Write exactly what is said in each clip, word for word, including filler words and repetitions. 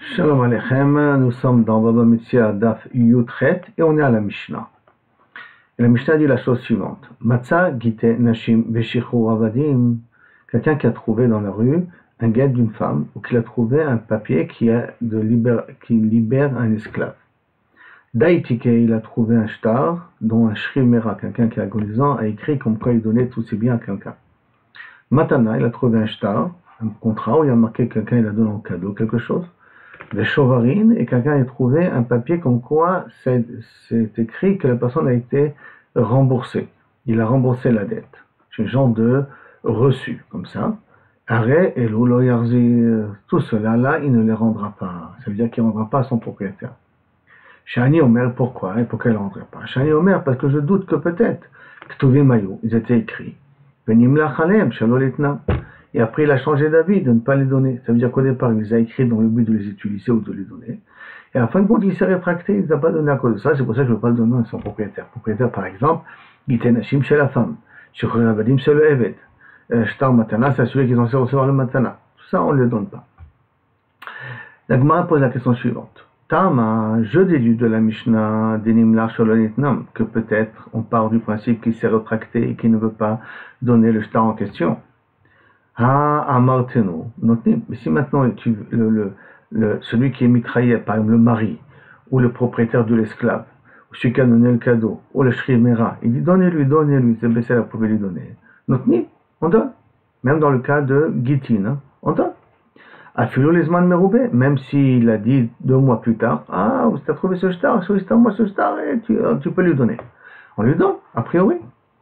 Shalom Aleichem, nous sommes dans Baba Metzia Daf Yutret et on est à la Mishnah. Et la Mishnah dit la chose suivante. Matza Gite Nashim Beshichur Avadim, quelqu'un qui a trouvé dans la rue un guet d'une femme ou qui a trouvé un papier qui, a de libère, qui libère un esclave. Daitike, il a trouvé un shtar dont un shrimera, quelqu'un qui est agonisant, a écrit comme quoi il donnait tous ses biens à quelqu'un. Matana, il a trouvé un shtar, un contrat où il a marqué quelqu'un, il a donné en cadeau quelque chose. Des chovarines, et quelqu'un a trouvé un papier comme quoi c'est, c'est écrit que la personne a été remboursée. Il a remboursé la dette. C'est un genre de reçu, comme ça. Arrêt et l'ouloyarzi, tout cela là, il ne les rendra pas. Ça veut dire qu'il ne rendra pas à son propriétaire. Shani Omer, pourquoi et pourquoi il ne rendrait pas? Shani Omer, parce que je doute que peut-être, Ktuvim Mayu, ils étaient écrits. Venim lachalem, shalolitna. Et après, il a changé d'avis de ne pas les donner. Ça veut dire qu'au départ, il les a écrits dans le but de les utiliser ou de les donner. Et à la fin de compte, il s'est rétracté, il ne les a pas donné à cause de ça. C'est pour ça que je ne veux pas le donner à son propriétaire. Propriétaire, par exemple, Gitenashim chez la femme. Shukhravadim chez le Evet. Shtar Matana, c'est celui qui est censé recevoir le Matana. Tout ça, on ne le donne pas. La Gemara pose la question suivante. Tama, je déduis de la Mishnah d'Enimlar Sholonitnam que peut-être on part du principe qu'il s'est rétracté et qu'il ne veut pas donner le shtar en question. Ah, Amarteno, notez, mais si maintenant tu, le, le, le, celui qui est mitraillé, par exemple le mari, ou le propriétaire de l'esclave, ou celui qui a donné le cadeau, ou le shrimera, il dit donnez-lui, donnez-lui, c'est baissé, vous pouvez lui donner. Notez, on donne. Même dans le cas de Gitin, hein, on donne. Afilo lesman meroubé, même s'il a dit deux mois plus tard, ah, vous avez trouvé ce star, ce star, moi ce star, et tu, tu peux lui donner. On lui donne, a priori.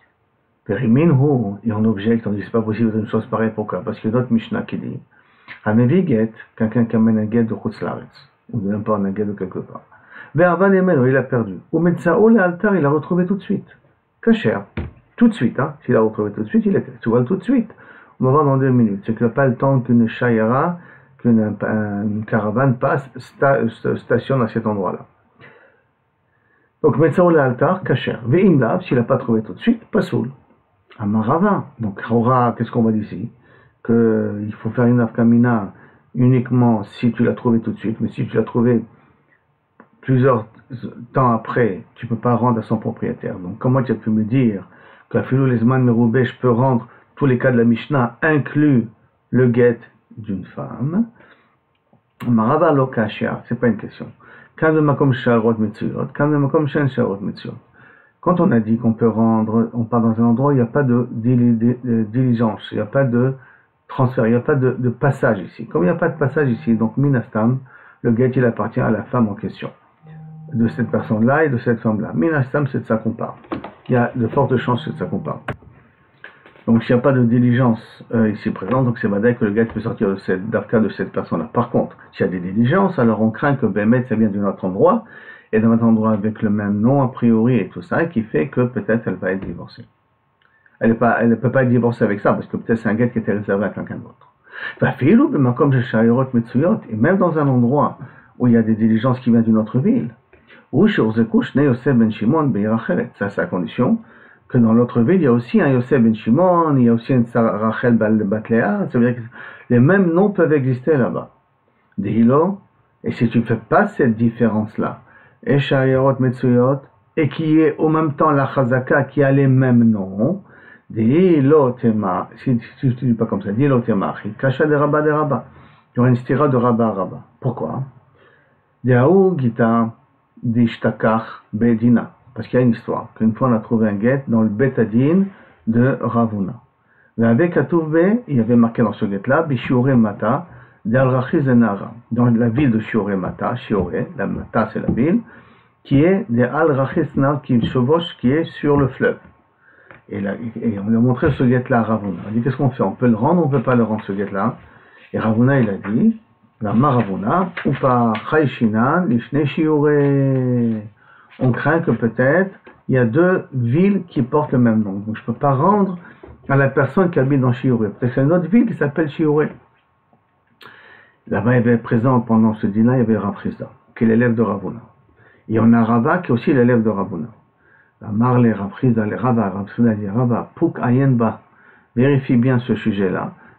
Et on objecte, on dit c'est pas possible d'une chose pareille, pourquoi? Parce qu'il y a d'autres Mishnah qui dit Amevi get, quelqu'un qui amène un guet de Chutzlaretz, ou de n'importe un guet de quelque part. Vervan Emeno, il a perdu. Ou Metzao le altar, il l'a retrouvé tout de suite. Kacher, tout de suite, hein. S'il l'a retrouvé tout de suite, il était. Tu vois, tout de suite. On va voir dans deux minutes. C'est qu'il n'a pas le temps qu'une shayara, qu'une une caravane passe, sta, stationne à cet endroit-là. Donc Metzao le altar, Kacher. Ve'imlav, s'il n'a pas trouvé tout de suite, pas soul. Amarava. Donc, Aura, qu'est-ce qu'on va dire ici? Qu'il faut faire une afkamina uniquement si tu l'as trouvé tout de suite, mais si tu l'as trouvé plusieurs temps après, tu ne peux pas rendre à son propriétaire. Donc, comment tu as pu me dire qu'à Filou Lesman Meroubé, je peux rendre tous les cas de la Mishnah, inclus le guet d'une femme? Amarava lokashia, c'est pas une question. Quand le makom sharot mitzuyot, quand le makom shen sharot mitzuyot. Quand on a dit qu'on peut rendre, on part dans un endroit où il n'y a pas de diligence, il n'y a pas de transfert, il n'y a pas de, de passage ici. Comme il n'y a pas de passage ici, donc Minastam, le guet il appartient à la femme en question, de cette personne-là et de cette femme-là. Minastam, c'est de ça qu'on parle. Il y a de fortes chances que c'est de ça qu'on parle. Donc s'il n'y a pas de diligence euh, ici présente, donc c'est Vadaï que le guet peut sortir de cette d'Afka de cette personne-là. Par contre, s'il y a des diligences, alors on craint que Bémet, ça vient d'un autre endroit, et dans un endroit avec le même nom, a priori, et tout ça, qui fait que peut-être elle va être divorcée. Elle ne peut pas être divorcée avec ça, parce que peut-être c'est un guet qui était réservé à quelqu'un d'autre. Et même dans un endroit où il y a des diligences qui viennent d'une autre ville, ça c'est à condition que dans l'autre ville, il y a aussi un Yosef ben Shimon, il y a aussi un Rachel Batléa, ça veut dire que les mêmes noms peuvent exister là-bas. Et si tu ne fais pas cette différence-là, et et qui est au même temps la chazaka qui a les mêmes noms, si tu ne dis pas comme ça, il cacha de rabat de rabat. Il y aura une stira de rabat à rabat. Pourquoi? Parce qu'il y a une histoire, qu'une fois on a trouvé un guet dans le betadine de Ravuna. Avec Atouvbe, il y avait marqué dans ce guet-là, Bishiore Mata, dans la ville de Shiore Mata, Shiore, la Mata c'est la ville, qui est de Al-Rachisna, qui chevauche, qui est sur le fleuve. Et, là, et on lui a montré ce guet-là à Ravuna. On a dit qu'est-ce qu'on fait? On peut le rendre ou on ne peut pas le rendre ce guet-là? Et Ravuna il a dit, la Maravuna, ou pas Chaïshina, Lishne Shiore. On craint que peut-être il y a deux villes qui portent le même nom. Donc je ne peux pas rendre à la personne qui habite dans Shiore. Peut-être qu'il y a une autre ville qui s'appelle Shiore. Là-bas, il y avait présent pendant ce dîner, il y avait Rav Chizda, qui est l'élève de Ravuna. Et on a Rava, qui est aussi l'élève de Ravuna. La Marle, Rav Chizda, les Rava, Rav Chizda dit Rava, Pouk Ayenba, vérifie bien ce sujet-là.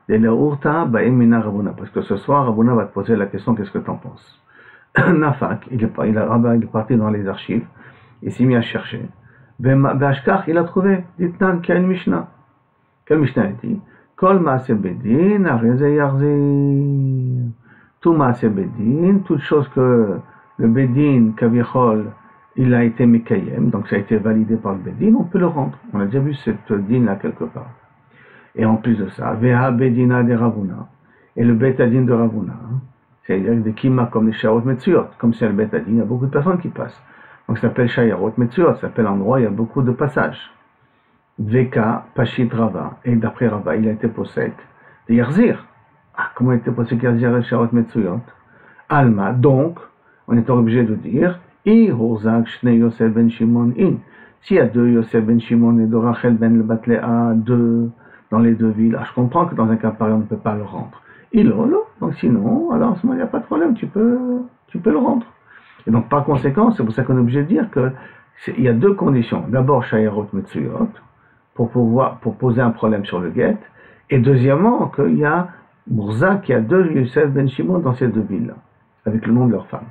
Parce que ce soir, Rabuna va te poser la question, qu'est-ce que tu en penses? Nafak, il est, il, a, il est parti dans les archives, il s'est mis à chercher. Bashkach, il a trouvé, dites-nous qu'il y a une Mishnah. Quelle Mishnah a dit? Kol Maaseh Bedin, Areze Yarzir. Tout Maaseh Bedin, toute chose que le Bedin, Kavichol, il a été Mekayem, donc ça a été validé par le Bedin, on peut le rendre. On a déjà vu cette din là quelque part. Et en plus de ça, Veha Bedina de Ravuna, et le Betadin de Ravuna, c'est-à-dire des Kima comme les Shayarot Metzuyot, comme c'est le Betadin, il y a beaucoup de personnes qui passent. Donc ça s'appelle Shayarot Metzuyot, ça s'appelle endroit, il y a beaucoup de passages. Veka Pashit Rava, et d'après Rava, il a été posek de Yarzir. Ah, comment il a été posek Yarzir et Shayarot Metzuyot? Alma, donc, on est obligé de dire, I Horzak Shne Yosef ben Shimon in. S'il y a deux Yosef ben Shimon et de Rachel ben le Batlea, deux dans les deux villes, ah, je comprends que dans un cas pareil, on ne peut pas le rendre. Il le donc sinon, alors en ce moment, il n'y a pas de problème, tu peux, tu peux le rendre. Et donc, par conséquent, c'est pour ça qu'on est obligé de dire que il y a deux conditions. D'abord, Shayarot Metzuyot, pour pouvoir, pour poser un problème sur le guet. Et deuxièmement, qu'il y a Mourza qui a deux Yosef ben Shimon dans ces deux villes, avec le nom de leur femme.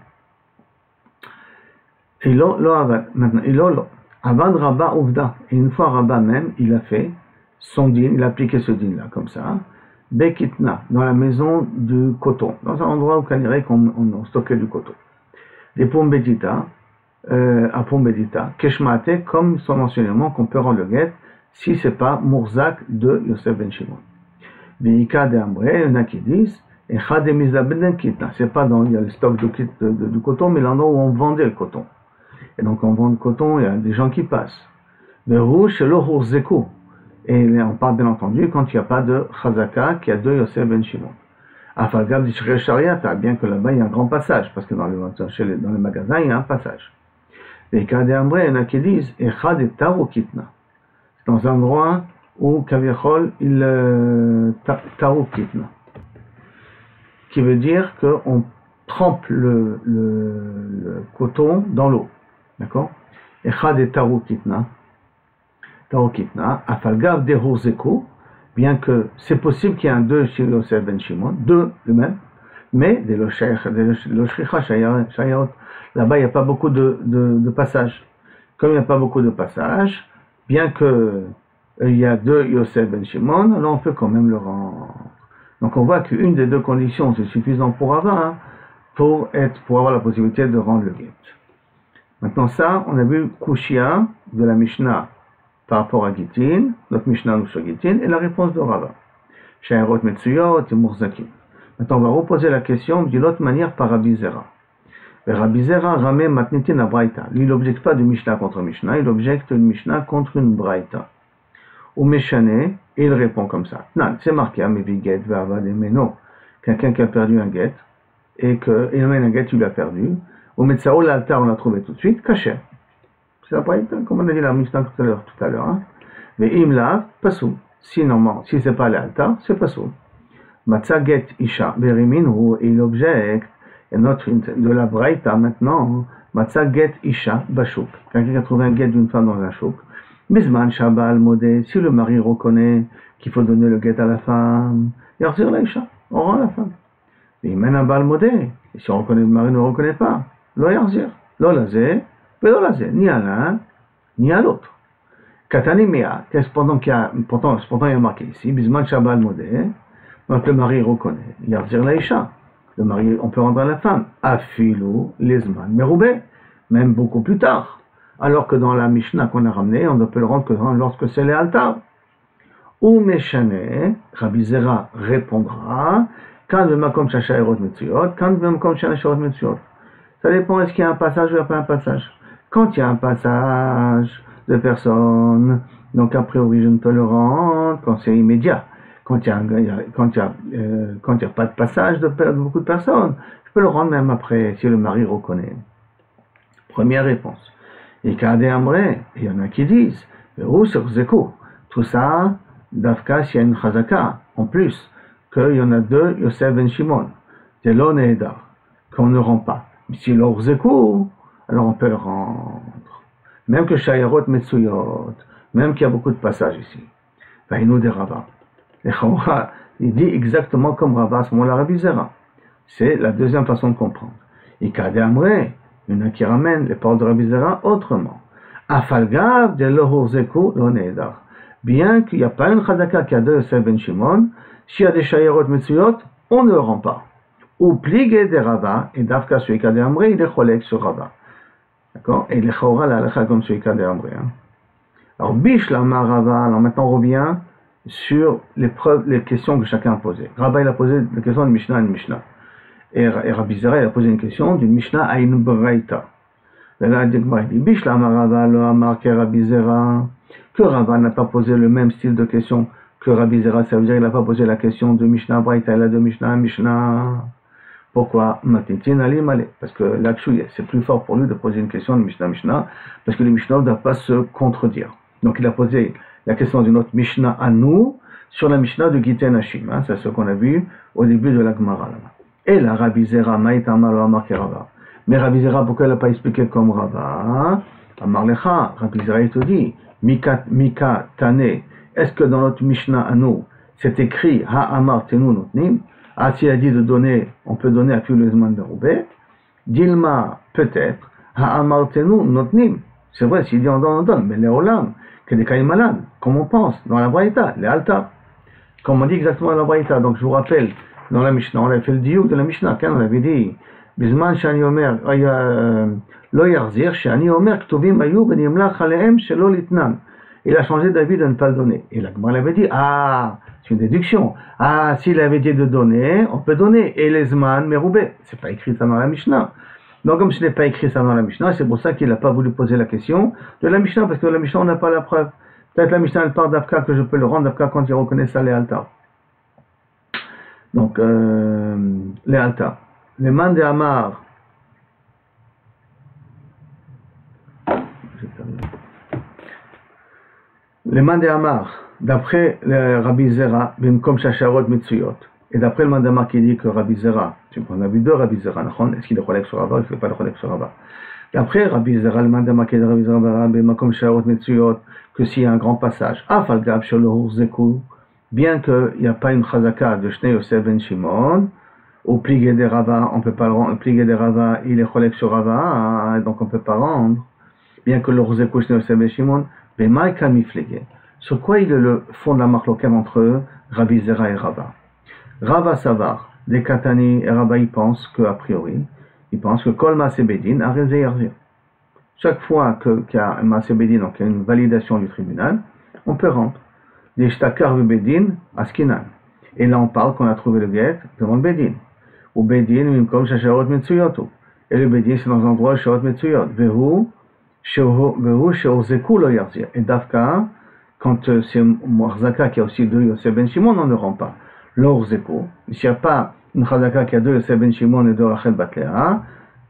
Et là, maintenant, et là, Avad Rabba Ouvda. Et une fois Rabba même, il a fait son din, il a appliqué ce din là, comme ça. Bekitna, dans la maison du coton, dans un endroit où on, on, on stockait du coton. Des Pombedita, euh, à Pombedita, Keshmate, comme son enseignement qu'on peut rendre le guet, si c'est pas Mourzak de Yosef ben Shimon. Veika de Ambre, il y en a qui disent, et Chade Mizabeden Kitna, c'est pas dans il y a le stock de, de, de, du coton, mais l'endroit où on vendait le coton. Et donc on vend le coton, il y a des gens qui passent. Le rouge, c'est le Hourzekou. Et on parle bien entendu quand il n'y a pas de Chazaka, qui a deux Yosef ben Shimon. Afalgab d'Ishrei Shariata, bien que là-bas il y a un grand passage, parce que dans les, dans les magasins il y a un passage. Et Kade Ambre, il y en a qui disent, Echad et Taro Kitna. C'est dans un endroit où Kavichol, il euh, Taro Kitna. Qui veut dire qu'on trempe le, le, le coton dans l'eau. D'accord? Echad et Taro Kitna. Taro Kitna, Afalgav de Horzeko, bien que c'est possible qu'il y ait un deux chez Yosef ben Shimon, deux le même, mais des Loshricha Shayarot, là-bas il n'y a pas beaucoup de, de, de passages. Comme il n'y a pas beaucoup de passages, bien que euh, il y a deux Yosef ben Shimon, alors on peut quand même le rendre. Donc on voit qu'une des deux conditions c'est suffisant pour avoir, hein, pour être, pour avoir la possibilité de rendre le guet. Maintenant ça, on a vu Kushia de la Mishnah par rapport à Gittin, notre Mishnah nous sur Gittin, et la réponse de Rava. Shayarot Metzuyot et Mourzakim. Maintenant, on va reposer la question d'une autre manière par Rabbi Zera. Rabbi Zera ramé matnitin à Braïta. Lui, il n'objecte pas de Mishnah contre Mishnah, il objecte une Mishnah contre une Braïta. Ou Meshane, et il répond comme ça. Non, c'est marqué à Meviget, Vavad et Meno. Quelqu'un qui a perdu un guet, et qu'il amène un guet, tu l'as perdu. Ou Metzao, l'altar, on l'a trouvé tout de suite, caché. C'est la Braïta, comme on a dit la Mishnah tout à l'heure. Tout à l'heure hein. Mais imla, pasou. Si normalement, si c'est pas l'altar, c'est pasou. Matza get isha, beriminhu, et il objecte, et notre, de la Braïta maintenant, Matza get isha, bashuk. Quelqu'un qui a trouvé un guet d'une femme dans un chouk. Bisman shabal modé, si le mari reconnaît qu'il faut donner le guet à la femme, yarzir la isha, on rend la femme. Mais il mène un bal modé, et si on reconnaît le mari ne reconnaît pas, lo yarzir, lo lazé, ni à l'un, ni à l'autre. Katanemea, pendant qu'il y a, pourtant, pourtant il y a marqué ici, Bisman Shabal Modé, donc le mari reconnaît, Yarzir Laïcha, le mari, on peut rendre à la femme, Afilou, Lesman, Meroubé, même beaucoup plus tard, alors que dans la Mishnah qu'on a ramenée, on ne peut le rendre que lorsque c'est les altar. Ou Meshane, Rabbi Zera répondra, quand le Makom Shashayarot Metzuyot, quand le Makom Shashayarot Metzuyot. Ça dépend, est-ce qu'il y a un passage ou il n'y a pas un passage. Quand il y a un passage de personnes, donc a priori je ne peux le rendre, quand c'est immédiat. Quand il n'y a, quand il y a, euh, quand il y a pas de passage de, de beaucoup de personnes, je peux le rendre même après, si le mari reconnaît. Première réponse. Et Kade Amré, il y en a qui disent, ou sur Zeko, tout ça, d'Afka, s'il y a une Chazaka, en plus, qu'il y en a deux, Yosef ben Shimon, c'est l'on et Edar, qu'on ne rend pas. Si l'or Zeko, alors on peut le rendre. Même que Shayarot Metzuyot, même qu'il y a beaucoup de passages ici. Vaïnou de Rava. il dit exactement comme Rava à ce moment-là, Rabbi Zera. C'est la deuxième façon de comprendre. Ika de Amre, il y en a qui ramènent les paroles de Rabbi Zera autrement. Afalgav de Lohurzeku lo Nehedar. Bien qu'il n'y a pas une chazaka qui a deux Yosef ben Shimon, s'il y a des shayarot metzuyot, on ne le rend pas. Ou pligé de Rava, et Davka sur Ika de Amre, il est cholek sur Rava. D'accord? Et il est chora la halakha comme sur Ika de Amre. Alors, Bish la Rava, alors maintenant on revient sur les preuves, les questions que chacun a posées. Rava, il a posé la question de Mishnah à une Mishnah. Et, et Rabbi Zera, il a posé une question d'une Mishnah à une Braïta. Et là, il dit, Bish la Rava, lo amar ke Rabbi Zera, que Rava n'a pas posé le même style de question que Rabbi Zera, ça veut dire qu'il n'a pas posé la question de Mishnah Braïta, il a de Mishnah Mishnah. Pourquoi? Parce que là, c'est plus fort pour lui de poser une question de Mishnah Mishnah, parce que les Mishnah ne doivent pas se contredire. Donc il a posé la question d'une autre Mishnah à nous sur la Mishnah de Gitei Nashim. Hein, c'est ce qu'on a vu au début de la Gemara. Et la Rabbi Zera, Maïtama lo amar ke Rava. Mais Rabbi Zera, pourquoi il n'a pas expliqué comme Rava? Amar lecha, Rabbi Zera, il te dit, Mika, Mika Tane, est-ce que dans notre Mishnah à nous, c'est écrit Ha amar tenu notnim? Ah, s'il a dit de donner, on peut donner à tous les Zman de Roubaix. Dilma, peut-être, Ha amar tenu notnim. C'est vrai, s'il dit on donne, on donne, mais les Olam, que des cas malades, comme on pense, dans la Braïta, les Alta, comme on dit exactement dans la Braïta. Donc je vous rappelle, dans la Mishnah, on avait fait le diouk de la Mishnah, quand on avait dit, Bizman shani omer, lo yarzir, shani omer, ktuvim ayu, ben yimlach alehem, shelo litnan. Il a changé d'avis de ne pas le donner. Et la Gemara avait dit, ah, c'est une déduction. Ah, s'il avait dit de donner, on peut donner. Et les Zman, Meroubé. C'est pas écrit ça dans la Mishnah. Donc, comme ce n'est pas écrit ça dans la Mishnah, c'est pour ça qu'il n'a pas voulu poser la question de la Mishnah, parce que la Mishnah, on n'a pas la preuve. Peut-être la Mishnah, elle parle d'Afka, que je peux le rendre d'Afka quand il reconnaît ça, les Alta. Donc, euh, les Alta. Les Man de Amar. Les Man de Amar, d'après le Rabbi Zera, Bimkom Shasharot Mitsuyot. Et d'après le Mandama qui dit que Rabbi Zera, on a vu deux Rabbi Zera, est-ce qu'il est collègue sur Rava, est-ce qu'il n'est pas collègue sur Rava? D'après Rabbi Zera, le Mandama qui dit Rabbi Zera, Bimkom Shasharot Mitsuyot, que s'il y a un grand passage, Afalgab Shalor Zeku, bien qu'il n'y a pas une chazaka de Shnei Yosef ben Shimon, au pligé des Rava, on ne peut pas le rendre, pligé des Rava, il est collègue sur Rava, donc on ne peut pas rendre, bien que le Zeku Shnei Yosef ben Shimon, Bemai Kamiflege. Sur quoi il est le fond de la marloquette entre Rabbi Zera et Rava? Rava Savar, des Katani et Rava, ils pensent que, a priori, ils pensent que Kol Maaseh Bedin a raison Yarzir. Chaque fois qu'il y a un Maaseh Bedin, donc il y a une validation du tribunal, on peut rendre. Des Shtakar Bedin Askinan. Et là, on parle qu'on a trouvé le guet devant le Bedin. Ou Bedin, Mimkom Shasharot Metsuyotu. Et le Bedin, c'est dans un endroit Shasharot Metsuyot. Vehu, Vehu, Sheozeku lo Yarzir. Et Davka, quand c'est Morzaka qui a aussi deux Yosef ben Shimon, on ne le rend pas. L'Orzeko, s'il n'y a pas une Chazaka qui a deux Yosef ben Shimon et deux Rachel Batlea,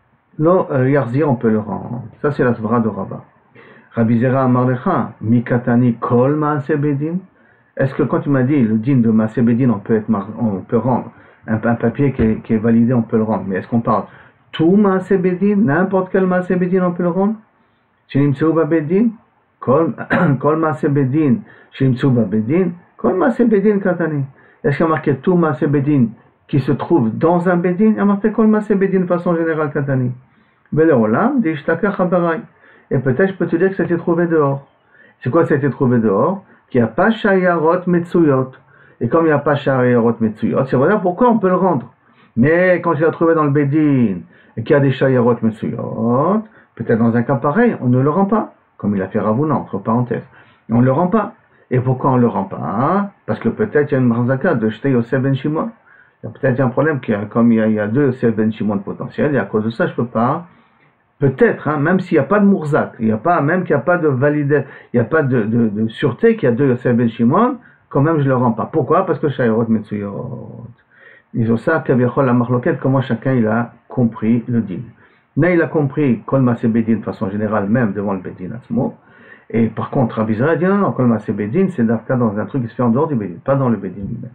le Yarzir, on peut le rendre. Ça, c'est la Svara de Rava. Rabbi Zera Amar lecha, Mikatani Kol Maaseh Bedin. Est-ce que quand tu m'as dit le din de Maaseh Bedin, on peut, être, on peut rendre un, un papier qui est, qui est validé, on peut le rendre. Mais est-ce qu'on parle tout Maaseh Bedin, n'importe quel Maaseh Bedin, on peut le rendre? Shinimtseu ba Bedin, Kol Maaseh Bedin, Shinimtseu ba Bedin, Kol Maaseh Bedin Katani. Est-ce qu'il y a marqué tout Maaseh Bedin qui se trouve dans un Bedin? Il y a marqué Kol Maaseh Bedin de façon générale Katani. Bele Olam, di Shtaka Chabarai. Et peut-être je peux te dire que ça a été trouvé dehors. C'est quoi ça a été trouvé dehors? Qu'il n'y a pas Shayarot Metsuyot. Et comme il n'y a pas Shayarot Metsuyot, c'est vrai pourquoi on peut le rendre. Mais quand il a trouvé dans le Bedin et qu'il y a des Shayarot Metsuyot, peut-être dans un cas pareil, on ne le rend pas. Comme il a fait Ravuna, entre parenthèses. On ne le rend pas. Et pourquoi on ne le rend pas? Parce que peut-être il y a une marzaka de Shtei Yosef ben Shimon. Il y a peut-être un problème, qu'il y a, comme il y a, il y a deux Yosef ben Shimon potentiels, et à cause de ça, je ne peux pas. Peut-être, hein, même s'il n'y a pas de Mourzak, il n'y a pas, même qu'il n'y a pas de validé, il n'y a pas de, de, de sûreté qu'il y a deux Yosef ben Shimon, quand même je ne le rends pas. Pourquoi? Parce que Shayarot Metsuyot. Ils ont ça, Kaviachol la marloquette, comment chacun il a compris le din. Là, il a compris Kol Maaseh Bedin de façon générale, même devant le Bedin Atzmo. Et par contre, Rabbi Zera dit non, Kol Maaseh Bedin, c'est d'Afka dans un truc qui se fait en dehors du Bedin, pas dans le Bedin lui-même.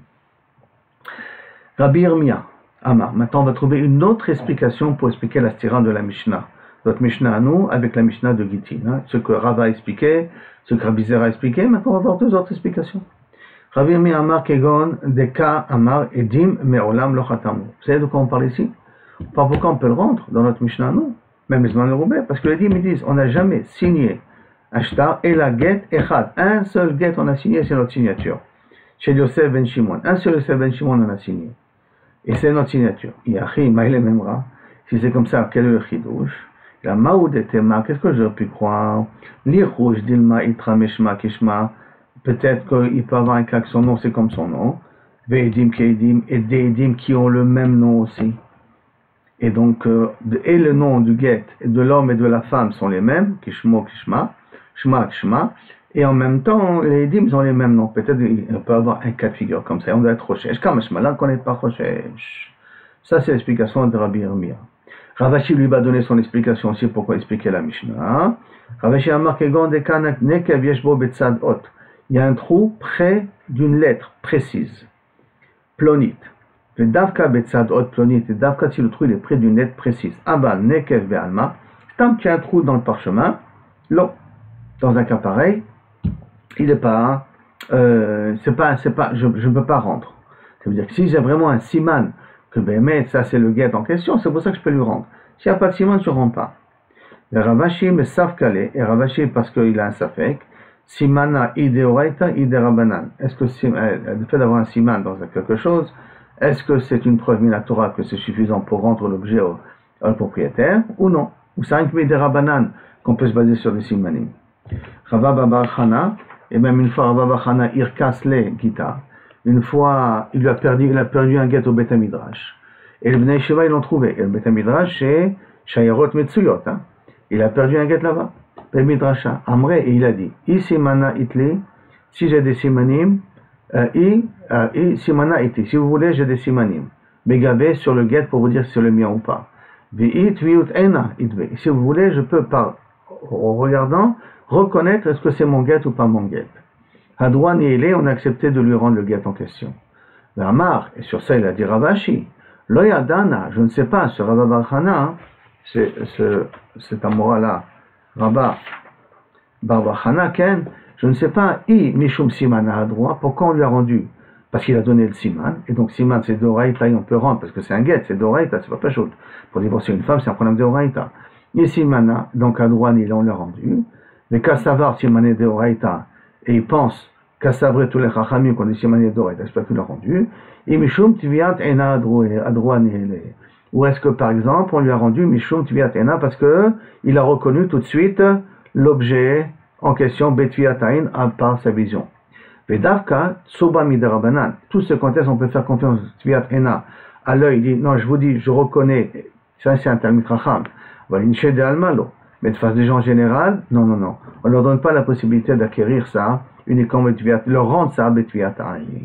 Rabbi Yirmiyah, Amar. Maintenant, on va trouver une autre explication pour expliquer la stira de la Mishnah. Notre Mishnah à nous, avec la Mishnah de Gittin. Hein. Ce que Rava a expliqué, ce que Rabbi Zera a expliqué, maintenant on va voir deux autres explications. Rabbi Yirmi Amar Kegon Deka Amar Edim Me'olam Lo Chatamu. Vous savez de quoi on parle ici? Pas pourquoi on peut le rendre dans notre Mishnah, non. Même les Roubé, parce que les Edim ils disent on n'a jamais signé un shtar et la get echad. Un seul get on a signé, c'est notre signature. Chez Yosef Ben Shimon, un seul Yosef Ben Shimon on a signé. Et c'est notre signature. Yachi Maïle Memra. Si c'est comme ça, quel est le chidouche? La Maoud et Tema, qu'est-ce que j'aurais pu croire? L'Irouj Dilma Itra Meshma Kishma. Peut-être qu'il peut avoir un cas que son nom c'est comme son nom. Ve'edim Ke'edim, et des Edim qui ont le même nom aussi. Et donc, euh, et le nom du get de l'homme et de la femme sont les mêmes, Kishmo Kishma, Shma Kishma. Et en même temps, les Edim ont les mêmes noms. Peut-être qu'on peut avoir un cas de figure comme ça. On doit être Rochesh. Comme là, on ne connaît pas Rochesh. Ça, c'est l'explication de Rabbi Yirmiyah. Ravashi lui va donner son explication aussi pourquoi expliquer la Mishnah. Ravashi a marqué Gondekan Nekev Yeshbo Betzad Ot. Il y a un trou près d'une lettre précise. Plonit. Le Davka Betzad Ot Plonit. Et Davka, si le trou il est près d'une lettre précise. Abal Nekev Be'alma. Tant qu'il y a un trou dans le parchemin, l'eau. Dans un cas pareil, il n'est pas, euh, c'est pas, c'est pas, je ne peux pas rendre. Ça veut dire que si j'ai vraiment un siman, que ben, mais ça c'est le guet en question, c'est pour ça que je peux lui rendre. S'il n'y a pas de siman, je ne rends pas. Le Ravashi me savent calé, et Ravashi parce qu'il a un safek, simana ideoraita iderabanan. Est-ce que le fait d'avoir un siman dans quelque chose, est-ce que c'est une preuve minatora que c'est suffisant pour rendre l'objet au, au propriétaire, ou non? Ou c'est un iderabanan qu'on peut se baser sur des simanim. Rabba Baba Chana, et même une fois Rabba Baba Chana irkas le gita, une fois il a perdu, il a perdu un guet au Beth Midrash. Et le Bnei Sheva ils l'ont trouvé. Et le Beth Midrash c'est Shayarot Metsuyot. Hein. Il a perdu un guet là-bas. Beth Midrash Amre et il a dit I simana itli, si j'ai des simanim, euh, I, euh, I simana itli, si vous voulez j'ai des simanim. Begabé sur le guet pour vous dire si c'est le mien ou pas. Vi'it vi'ut ena itbe. Si vous voulez je peux par en regardant reconnaître est-ce que c'est mon guet ou pas mon guet. Hadouan et Elé, on a accepté de lui rendre le guet en question. Mais Amar, et sur ça il a dit Ravashi, Loyadana, je ne sais pas, ce Rabba Barchana, c'est ce, cet Amora-là, Rabba Barchana Ken, je ne sais pas, I Mishum Siman Hadroa, pourquoi on lui a rendu? Parce qu'il a donné le Siman, et donc Siman c'est d'Oraïta, et on peut rendre, parce que c'est un guet, c'est d'Oraïta, c'est pas pas chaud. Pour divorcer une femme, c'est un problème d'Oraïta. Et Simana, donc Hadroan, il on l'a rendu. Mais Kassavar, Simané de Oraïta, et il pense Kassavré tous les Chachamim qu'on est Simané de Oraïta, c'est pas qu'il l'a rendu. Et Mishum Tiviat Ena Adroan, ou est-ce que par exemple on lui a rendu Mishum Tiviat Ena parce que il a reconnu tout de suite l'objet en question Betviat Ain par sa vision. Vedavka Tsuba Midarabanan, tout ce contexte on peut faire confiance Tiviat Ena à l'œil, il dit non, je vous dis, je reconnais, ça c'est un Talmid Chacham. Mais de face des gens en général, non, non, non. On ne leur donne pas la possibilité d'acquérir ça, uniquement Betviat, leur rendre ça Betviat.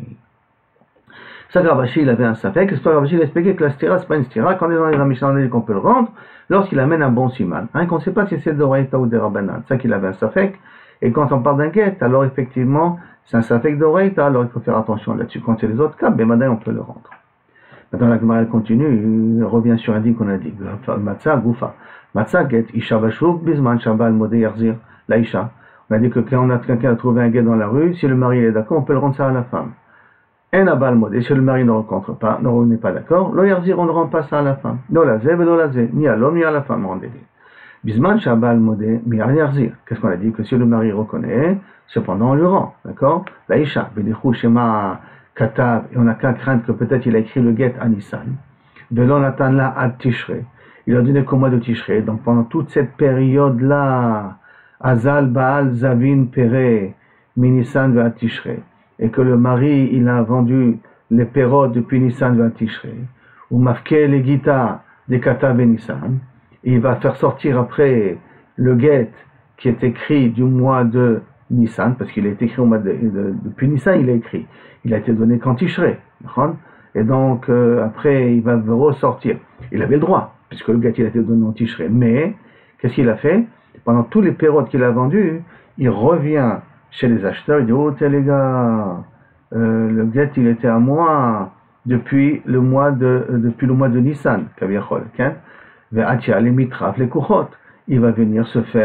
Ça, Ravashi, il avait un safek. C'est pas Ravashi, il a expliqué que la stira, c'est pas une stira. Quand on est dans les Mishnah, on dit qu'on peut le rendre, lorsqu'il amène un bon siman. Hein, qu'on ne sait pas si c'est d'Oraïta ou des Rabbanan. C'est ça qu'il avait un safek. Et quand on parle d'un guet, alors effectivement, c'est un safek d'Oraïta, alors il faut faire attention là-dessus. Quand c'est les autres cas, ben maintenant, on peut le rendre. Maintenant, la Gemara continue, il revient sur un dit qu'on a dit. Matzah, Goufa. Matzah, get, Isha Vashuk, Bisman, Shabal, Modé, Yarzir, la Isha. On a dit que quand on a quelqu'un a trouvé un guet dans la rue, si le mari est d'accord, on peut le rendre ça à la femme. En Abal Modé, si le mari ne rencontre pas, n'est pas d'accord, lo Yarzir, on ne rend pas ça à la femme. No la zé, no la zé, ni à l'homme, ni à la femme, rendez-les. Bisman, Shabal, Modé, Miar Yarzir. Qu'est-ce qu'on a dit? Que si le mari reconnaît, cependant on le rend, d'accord? La Isha, Bedichou, Shema, Katav, et on n'a qu'à craindre que peut-être il a écrit le guet à Nissan. Velon Natan la ad Tishrei. Il a donné qu'au mois de Tishrei. Donc pendant toute cette période-là, Azal Baal Zavin Pere, Minisan va Tishrei. Et que le mari, il a vendu les perrots depuis Nissan va Tishrei. Ou Mafke les Gita des Katav et Nissan. Et il va faire sortir après le guet qui est écrit du mois de Nissan, parce qu'il a été écrit au mois de, de, depuis Nissan, il a écrit. Il a été donné quand Tishrei. Et donc, euh, après, il va ressortir. Il avait le droit, puisque le gars, il a été donné en Tishrei. Mais, qu'est-ce qu'il a fait? Pendant tous les périodes qu'il a vendus, il revient chez les acheteurs, il dit, oh, les gars, euh, le gars, il était à moi depuis le mois de, euh, depuis le mois de Nissan, Kaviachol, les mitraf, les kuchot. Il va venir se faire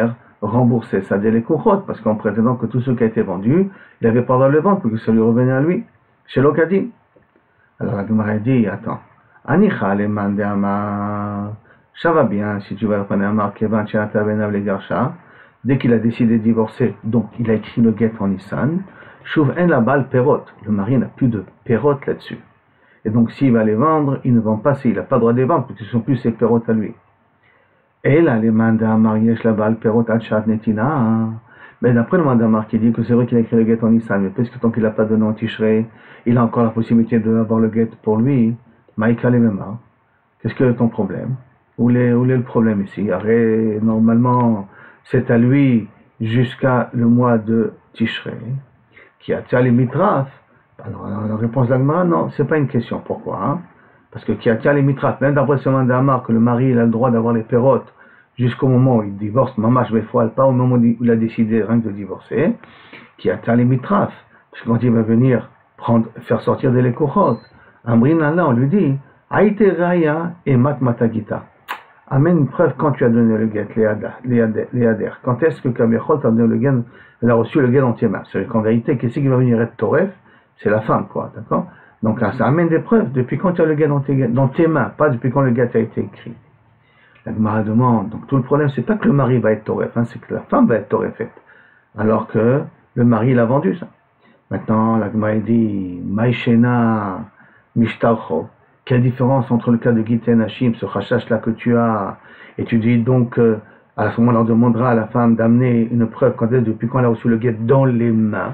rembourser sa délekouchot, parce qu'en prétendant que tout ce qui a été vendu, il avait pas le droit de le vendre pour que ça lui revenait à lui. Chez l'Okadi. Alors la Gemara dit, attends, Anicha le mande amar, ça va bien si tu vas prendre amar kevan chenata benav le garsha, dès qu'il a décidé de divorcer, donc il a écrit le get en Nissan, chouv en la balle perot, le mari n'a plus de perot là-dessus. Et donc s'il va les vendre, il ne vend pas, il n'a pas le droit de les vendre, parce que ce ne sont plus ses perot à lui. Et là, les mandats mariés, la balle perot achat netina. Mais d'après le mandamar qui dit que c'est vrai qu'il a écrit le get en Nissan, mais puisque tant qu'il n'a pas donné en Tishrei, il a encore la possibilité d'avoir le get pour lui, Maïka les mêmes. Qu'est-ce que est ton problème? Où est, où est le problème ici? Arrête, normalement, c'est à lui jusqu'à le mois de Tishrei, qui a tia les mitraf. Alors, la réponse d'Agmara, non, c'est pas une question. Pourquoi hein? Parce que qui a tia les mitraf, même d'après ce mandamar, que le mari il a le droit d'avoir les pérotes, jusqu'au moment où il divorce, maman je vais foile pas, au moment où il a décidé rien que de divorcer, qui a les mitraf, parce que quand il va venir prendre, faire sortir des lekouchot, Amrin Allah, on lui dit, Aïte Raya et Mat Matagita. Amène une preuve quand tu as donné le guet, les adhers. Quand est-ce que Kabechot a donné le guet, elle a reçu le guet dans tes mains? C'est-à-dire qu'en vérité, qu'est-ce qui va venir être Toref? C'est la femme, quoi, d'accord? Donc là, ça amène des preuves depuis quand tu as le guet dans tes, dans tes mains, pas depuis quand le guet a été écrit. La Gemara demande, donc tout le problème, c'est pas que le mari va être toref, hein, c'est que la femme va être torefette, alors que le mari l'a vendu ça. Maintenant, la Gemara dit, Maïshena Mishtarcho, quelle différence entre le cas de Giten Hashim, ce chachash là que tu as, et tu dis donc, euh, à ce moment-là, on demandera à la femme d'amener une preuve quand elle, depuis quand elle a reçu le guet dans les mains.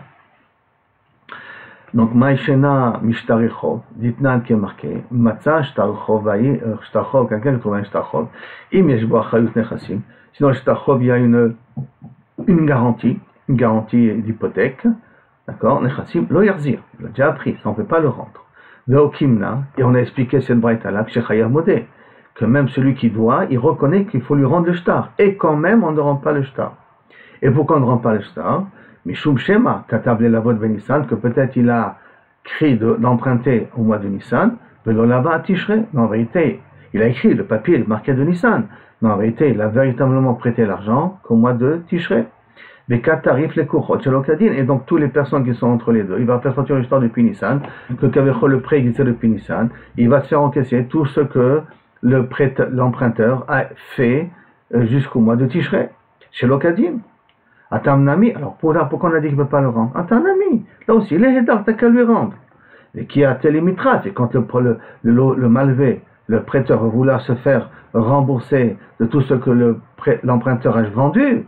Donc, Maïshena Mishtarichov, Ditnan qui est marqué, Matza Shtarchov, Shtarchov, quelqu'un qui trouve un Shtarchov, Im Yeshbo Achayut Nechassim. Sinon, Shtarchov, il y a une, une garantie, une garantie d'hypothèque, d'accord, Nechassim, Lo Yarzir, il a déjà appris, ça on ne peut pas le rendre. Veokimna, et on a expliqué cette braïta-là, que même celui qui doit, il reconnaît qu'il faut lui rendre le shtar, et quand même, on ne rend pas le shtar. Et pourquoi on ne rend pas le shtar? Mishum Shema, Katab la voix de Nissan, que peut-être il a écrit d'emprunter au mois de Nissan, mais l'on l'a Tishrei. Mais en vérité, il a écrit le papier, le marqué de Nissan. Mais en vérité, il a véritablement prêté l'argent qu'au mois de Tishrei. Les quatre tarifs, les courrots, et donc toutes les personnes qui sont entre les deux, il va faire sortir l'histoire depuis Nissan, que Kavechol le prêt existait depuis Nissan, il va se faire encaisser tout ce que l'emprunteur a fait jusqu'au mois de Tishrei. Chez l'Okadin. Atamnami, alors pour là, pourquoi on a dit qu'il ne peut pas le rendre? Atamnami, là aussi, il est hédar, t'as qu'à lui rendre. Et qui a télémitraf, et quand le, le, le, le malvé, le prêteur va vouloir se faire rembourser de tout ce que l'emprunteur a vendu,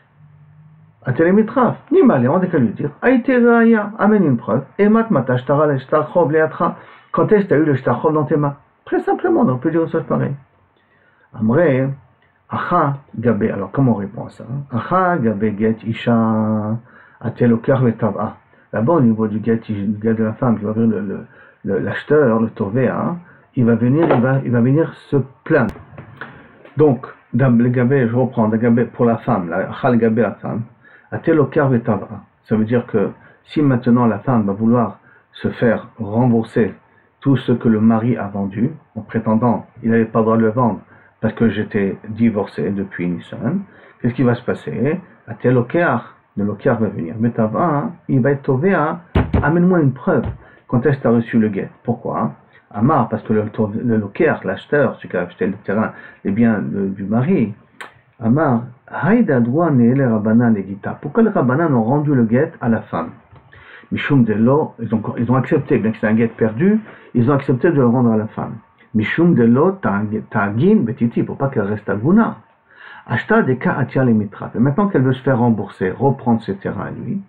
à télémitraf, ni mal, on a qu'à lui dire, Aïté Raya, amène une preuve, et mat mata shtara le shtarchov leatra, quand est-ce que tu as eu le shtarchov dans tes mains? Très simplement, on peut dire une chose pareille. Amré, Acha Gabé, alors comment on répond à ça? Acha Gabé Get Isha Atelokar le Tava. Là-bas, au niveau du get, de la femme qui va venir, le, le, l'acheteur, le Tovéa, il va venir, il va, il va venir se plaindre. Donc, le Gabé, je reprends, le Gabé pour la femme, Acha Gabé la femme, Atelokar le Tava. Ça veut dire que si maintenant la femme va vouloir se faire rembourser tout ce que le mari a vendu, en prétendant qu'il n'avait pas le droit de le vendre, parce que j'étais divorcé depuis Nissan, qu'est-ce qui va se passer? À tel Okar, le Okar va venir. Mais avant, il va être sauvé à amène-moi une preuve. Quand est-ce que tu as reçu le guet? Pourquoi? Amar, parce que le, le Okar, l'acheteur, celui qui a acheté le terrain, les biens de, du mari, Amar, Haïda droit né les Rabbanan les Gita. Pourquoi les Rabbanan ont rendu le guet à la femme? Mishum de l'eau, ils ont, ils ont accepté, bien que c'est un guet perdu, ils ont accepté de le rendre à la femme. Mishum de l'eau, ta'agin, betiti, pour pas qu'elle reste à Guna. Acheta des cas atia les mitrat. Et maintenant qu'elle veut se faire rembourser, reprendre ses terrains à lui,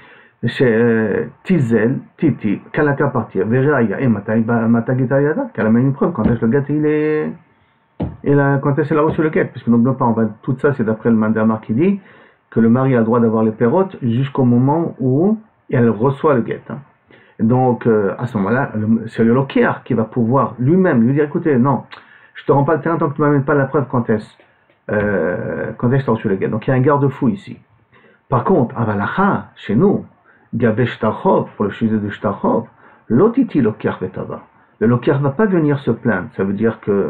chez Tizel, Titi, qu'elle a qu'à partir, Veraya et Matagita Yada, qu'elle amène une preuve, quand est-ce que le gâte il est. Et là, quand est-ce qu'elle a reçu le guet? Puisque n'oublions pas, on va, tout ça c'est d'après le mandamar qui dit que le mari a le droit d'avoir les pérotes jusqu'au moment où elle reçoit le guet. Hein. Donc, euh, à ce moment-là, c'est le loquer qui va pouvoir lui-même lui dire, écoutez, non, je ne te rends pas le terrain tant que tu ne m'amènes pas la preuve quand est-ce euh, quand est-ce que tu as reçu le guet. Donc, il y a un garde-fou ici. Par contre, à Valacha, chez nous, Gabé Shtarchov, pour le sujet de Shtarchov, l'otiti loquer vetava. Le loquer ne va pas venir se plaindre. Ça veut dire que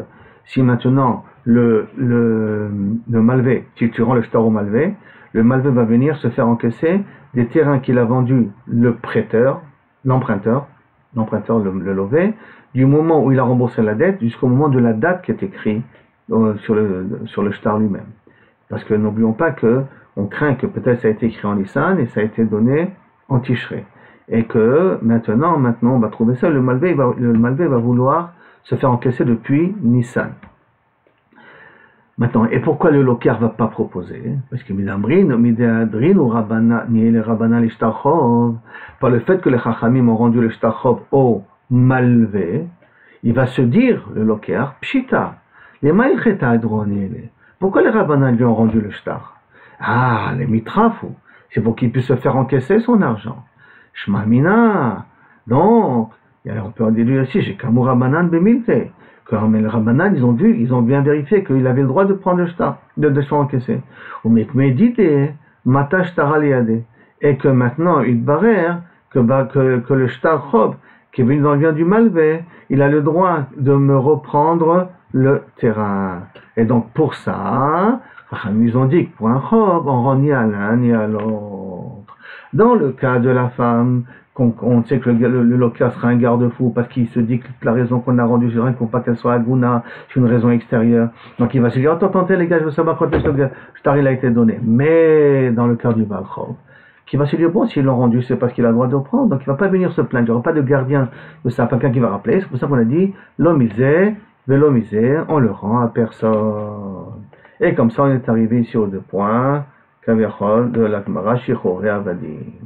si maintenant le, le, le malvé, si tu rends le shtar au malvé, le malvé va venir se faire encaisser des terrains qu'il a vendus le prêteur, l'emprunteur, l'emprunteur, le, le lové, du moment où il a remboursé la dette jusqu'au moment de la date qui est écrite euh, sur le, sur le shtar lui-même. Parce que n'oublions pas que on craint que peut-être ça a été écrit en Nissan et ça a été donné en Tishré. Et que maintenant, maintenant on va trouver ça, le malvé va, le malvé va vouloir se faire encaisser depuis Nissan. Maintenant, et pourquoi le loker va pas proposer? Parce que midamrin, midadrin ou rabana, ni les rabana les shtachov, par le fait que les chachamim ont rendu le shtachov au malvé, il va se dire, le loker, pshita, les maïcheta adronile. Pourquoi les rabbanan lui ont rendu le shtar? Ah, les mitrafou, c'est pour qu'il puisse se faire encaisser son argent. Shmamina, donc, on peut en déduire aussi, j'ai kamou rabbanan bemilte. Quand les rabbanan, ils ont vu, ils ont bien vérifié qu'il avait le droit de prendre le shtar, de, de se faire encaisser. Ou médite, mata shtar aliade. Et que maintenant, il barère que, que, que le shtar chob, qui est venu dans le bien du malvé, il a le droit de me reprendre le terrain. Et donc, pour ça, ils ont dit que pour un chob, on rend ni à l'un ni à l'autre. Dans le cas de la femme, qu'on, on sait que le, le, le local sera un garde-fou parce qu'il se dit que la raison qu'on a rendue, c'est rien qu'on pas qu'elle soit aguna, c'est une raison extérieure. Donc il va se dire, attends, attendez les gars, je veux savoir quand est-ce que le shtar il a été donné. Mais dans le cas du balchov, qui va se dire, bon, s'ils l'ont rendu, c'est parce qu'il a le droit de le prendre, donc il va pas venir se plaindre, il n'y aura pas de gardien de ça, quelqu'un qui va rappeler. C'est pour ça qu'on a dit, l'homme isé, l'homme isé, on le rend à personne. Et comme ça, on est arrivé ici aux deux points, Kaviachol de la Gemara Shichorei Avadim.